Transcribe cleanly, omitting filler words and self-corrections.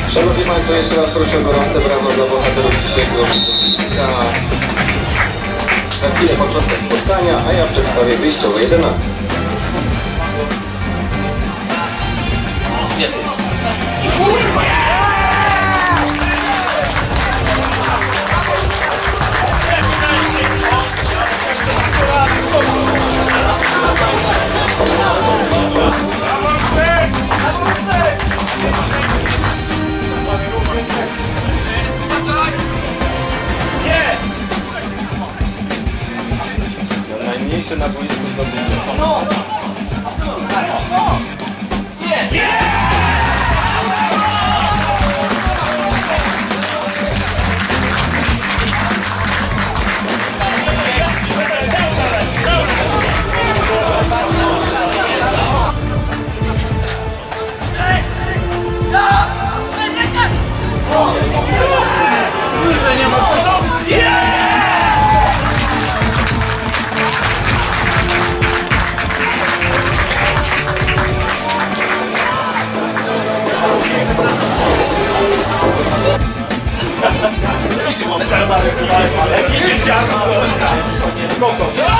Szanowni Państwo, jeszcze raz proszę gorące brawo dla bohaterów dzisiejszego widowiska. Za chwilę początek spotkania, a ja przedstawię wyjściowe 11. Jest. Najmniejszy na boisku zdobył. No! Nie! Nie ma podobnie! Jakie dzieciarstwo! Kokos!